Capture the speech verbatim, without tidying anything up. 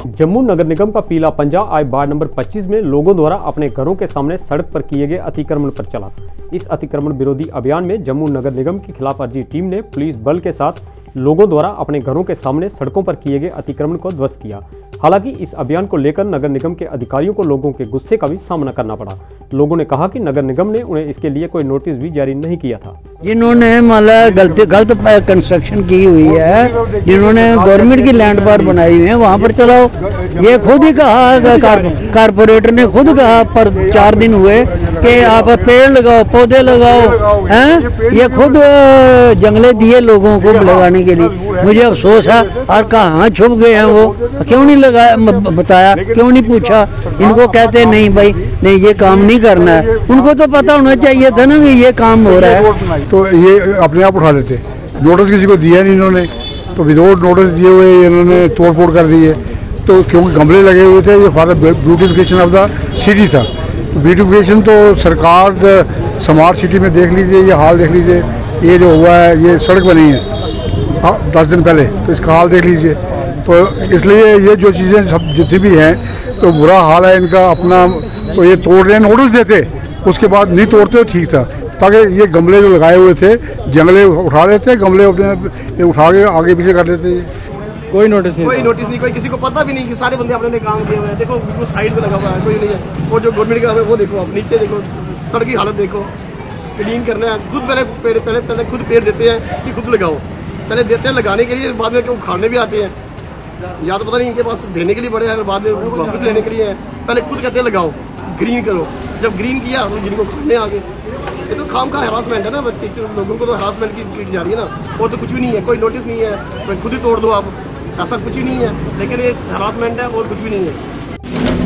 जम्मू नगर निगम का पीला पंजा आज वार्ड नंबर पच्चीस में लोगों द्वारा अपने घरों के सामने सड़क पर किए गए अतिक्रमण पर चला। इस अतिक्रमण विरोधी अभियान में जम्मू नगर निगम की खिलाफवर्जी टीम ने पुलिस बल के साथ लोगों द्वारा अपने घरों के सामने सड़कों पर किए गए अतिक्रमण को ध्वस्त किया। हालांकि इस अभियान को लेकर नगर निगम के अधिकारियों को लोगों के गुस्से का भी सामना करना पड़ा। लोगों ने कहा कि नगर निगम ने उन्हें इसके लिए कोई नोटिस भी जारी नहीं किया था। जिन्होंने मतलब गलत गलत कंस्ट्रक्शन की हुई है, जिन्होंने गवर्नमेंट की लैंड पर बनाई हुई है, वहाँ पर चलाओ। ये खुद ही कहा, कारपोरेटर ने खुद कहा पर चार दिन हुए कि आप पेड़ लगाओ, पौधे लगाओ, हैं? ये खुद जंगले दिए लोगों को लगाने के लिए। मुझे अफसोस है, और कहाँ छुप गए हैं वो, क्यों नहीं लगाया, बताया क्यों नहीं पूछा। इनको कहते नहीं भाई नहीं ये काम नहीं करना है, उनको तो पता होना चाहिए था ना कि ये काम हो रहा है, तो ये अपने आप उठा लेते। नोटिस किसी को दिया नहीं इन्होंने, तो विदाउट नोटिस दिए हुए इन्होंने तोड़ फोड़ कर दी है। तो क्योंकि गमले लगे हुए थे, ये for beautification of the city था। ब्यूटिफिकेशन तो सरकार स्मार्ट सिटी में देख लीजिए, ये हाल देख लीजिए, ये जो हुआ है, ये सड़क बनी है दस दिन पहले, तो इसका हाल देख लीजिए। तो इसलिए ये जो चीज़ें सब जितनी भी हैं तो बुरा हाल है इनका अपना। तो ये तोड़ रहे, नोटिस देते, उसके बाद नहीं तोड़ते ठीक था, ताकि ये गमले जो लगाए हुए थे जंगले उठा लेते, गमले अपने उठा के आगे पीछे कर लेते। कोई नोटिस नहीं, कोई नोटिस नहीं, कोई किसी को पता भी नहीं कि सारे बंदे अपने काम किए हुए हैं। देखो बिल्कुल साइड पे लगा हुआ है, कोई नहीं है। और जो गवर्नमेंट का है वो देखो, आप नीचे देखो, सड़क की हालत देखो, क्लीन करना है खुद। पहले पेड़ पहले पहले खुद पेड़ देते हैं कि खुद लगाओ, पहले देते हैं लगाने के लिए, बाद में क्यों उखाड़ने भी आते हैं। या तो पता नहीं इनके पास देने के लिए बड़े हैं, बाद में वापस लेने के लिए है। पहले खुद कहते हैं लगाओ, ग्रीन करो। जब ग्रीन किया तो जिनको खाने आ गए। ये तो काम का हरासमेंट है ना, टीचर लोगों को तो हरासमेंट की की जा रही है ना। और तो कुछ भी नहीं है, कोई नोटिस नहीं है, खुद ही तोड़ दो आप, ऐसा कुछ भी नहीं है। लेकिन ये हरासमेंट है और कुछ भी नहीं है।